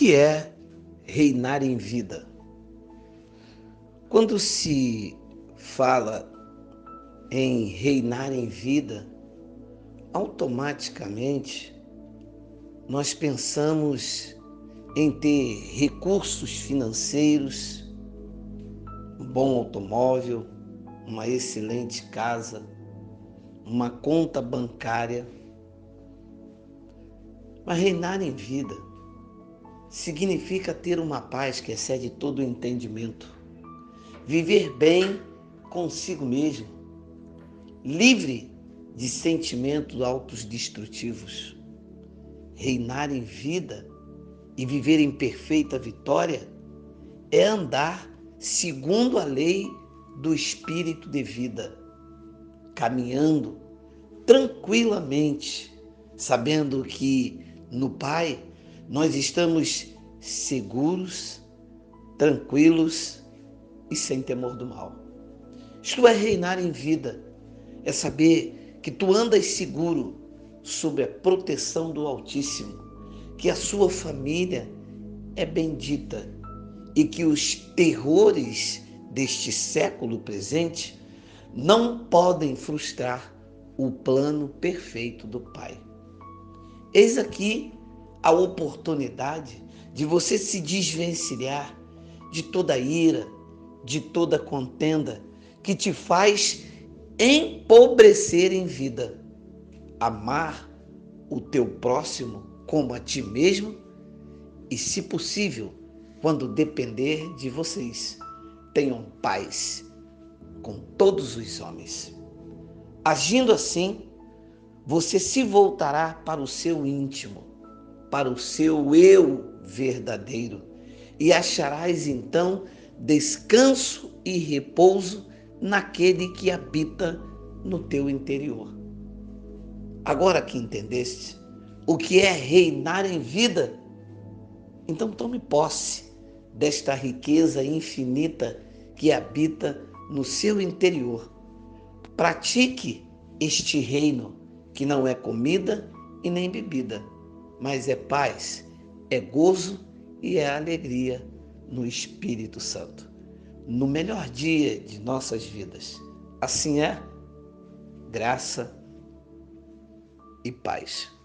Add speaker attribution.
Speaker 1: que é reinar em vida? Quando se fala em reinar em vida, automaticamente nós pensamos em ter recursos financeiros, um bom automóvel, uma excelente casa, uma conta bancária. Mas reinar em vida significa ter uma paz que excede todo o entendimento, viver bem consigo mesmo, livre de sentimentos autodestrutivos. Reinar em vida e viver em perfeita vitória é andar segundo a lei do espírito de vida, caminhando tranquilamente, sabendo que no Pai nós estamos seguros, tranquilos e sem temor do mal. Isto é reinar em vida, é saber que tu andas seguro sob a proteção do Altíssimo, que a sua família é bendita e que os terrores deste século presente não podem frustrar o plano perfeito do Pai. Eis aqui a oportunidade de você se desvencilhar de toda ira, de toda contenda que te faz empobrecer em vida. Amar o teu próximo como a ti mesmo e, se possível, quando depender de vocês, tenham paz com todos os homens. Agindo assim, você se voltará para o seu íntimo, para o seu eu verdadeiro, e acharás então descanso e repouso naquele que habita no teu interior. Agora que entendeste o que é reinar em vida, então tome posse desta riqueza infinita que habita no seu interior. Pratique este reino que não é comida e nem bebida, mas é paz, é gozo e é alegria no Espírito Santo, no melhor dia de nossas vidas. Assim é, graça e paz.